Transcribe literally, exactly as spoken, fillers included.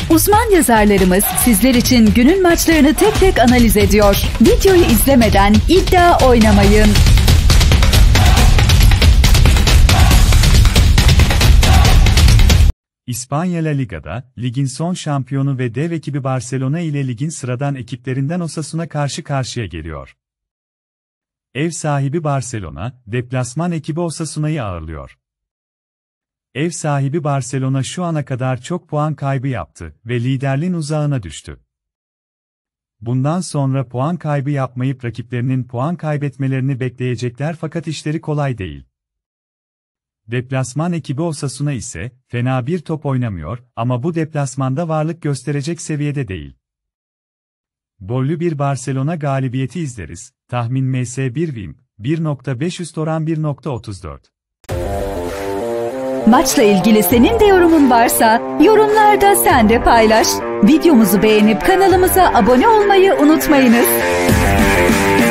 Uzman yazarlarımız sizler için günün maçlarını tek tek analiz ediyor. Videoyu izlemeden iddia oynamayın. İspanya La Liga'da, ligin son şampiyonu ve dev ekibi Barcelona ile ligin sıradan ekiplerinden Osasuna karşı karşıya geliyor. Ev sahibi Barcelona, deplasman ekibi Osasuna'yı ağırlıyor. Ev sahibi Barcelona şu ana kadar çok puan kaybı yaptı ve liderliğin uzağına düştü. Bundan sonra puan kaybı yapmayıp rakiplerinin puan kaybetmelerini bekleyecekler fakat işleri kolay değil. Deplasman ekibi Osasuna ise fena bir top oynamıyor ama bu deplasmanda varlık gösterecek seviyede değil. Gollü bir Barcelona galibiyeti izleriz. Tahmin M S bir Win bir nokta beş üst oran bir nokta otuz dört. Maçla ilgili senin de yorumun varsa yorumlarda sen de paylaş. Videomuzu beğenip kanalımıza abone olmayı unutmayınız.